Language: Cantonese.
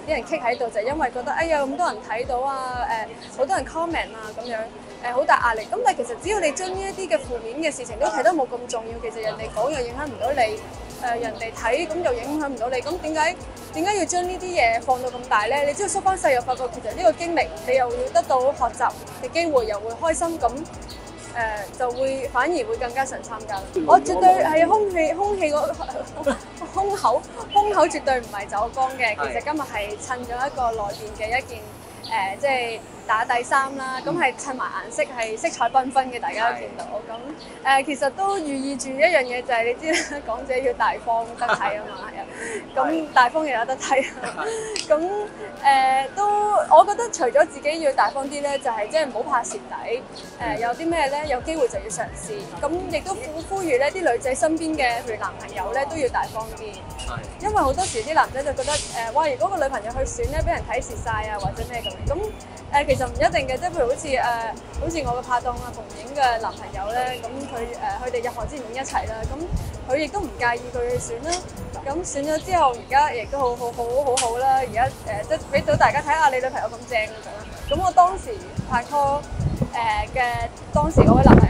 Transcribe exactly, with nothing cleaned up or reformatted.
啲人 kick 喺度，就係因為覺得哎呀咁多人睇到啊，誒好多人 comment 啊咁樣，誒好大壓力。咁但係其實只要你將呢一啲嘅負面嘅事情都睇得冇咁重要，其實人哋講又影響唔到你。誒人哋睇咁又影響唔到你，咁點解點解要將呢啲嘢放到咁大咧？你只要縮翻細又發覺其實呢個經歷你又會得到學習嘅機會，又會開心，咁誒、呃、就會反而會更加想參加。我絕對係空氣空氣個胸口胸口絕對唔係走光嘅，其實今日係襯咗一個內邊嘅一件誒、呃、即係打底衫啦，咁係襯埋顏色係色彩繽紛嘅，大家都見到。咁誒、呃、其實都寓意住一樣嘢，就係你知啦，港姐要大方得體啊嘛，係啊，咁大方又有得睇啊。咁誒、呃、都，我覺得除咗自己要大方啲咧，就係即係唔好怕蝕底。誒、呃、有啲咩咧，有機會就要嘗試。咁亦都呼呼籲咧，啲女仔身邊嘅譬如男朋友咧都要大方啲，因為好多時啲男仔就覺得誒，哇、呃！如果個女朋友去選咧，俾人睇蝕晒啊，或者咩咁。咁誒、呃、其實唔一定嘅，即係譬如好似誒、呃，好似我嘅拍檔啊，馮影嘅男朋友咧，咁佢誒佢哋入行之前已經一齊啦，咁佢亦都唔介意佢去選啦。咁選咗之後，而家亦都好好好好好啦。而家誒即係俾到大家睇下你女朋友咁正咁樣。咁我當時拍拖誒嘅、呃、當時嗰位男朋